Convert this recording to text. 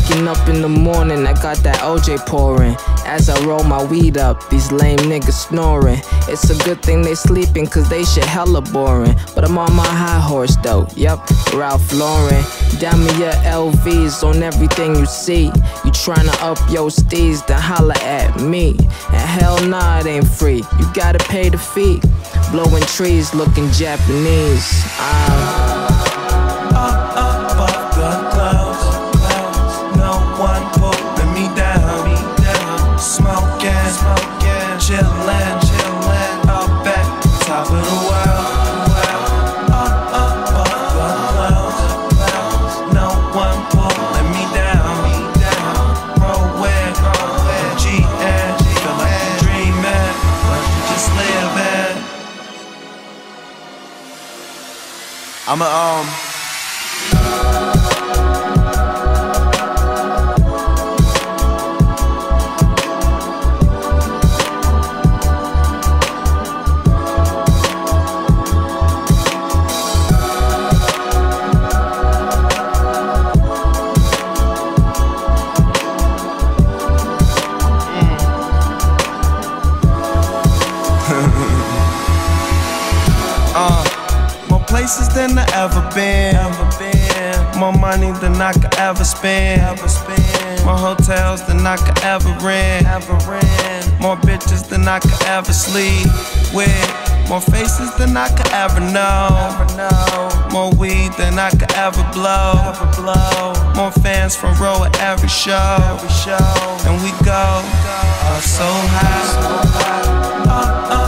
Waking up in the morning, I got that OJ pouring. As I roll my weed up, these lame niggas snoring. It's a good thing they sleeping, cause they shit hella boring. But I'm on my high horse though, yep, Ralph Lauren. Damn me your LVs on everything you see. You tryna up your steez, then holla at me. And hell nah, it ain't free, you gotta pay the fee. Blowing trees, looking Japanese. Above the clouds, no one pulling me down. Smoking, chillin', up at the top of the world. Above the clouds, no one pulling me down. Rolling, GN, feel like I'm dreaming, but just living. More places than I ever been. More money than I could ever spend. More hotels than I could ever rent. More bitches than I could ever sleep with. More faces than I could ever know. More weed than I could ever blow. More fans front row at every show. And we go up so high.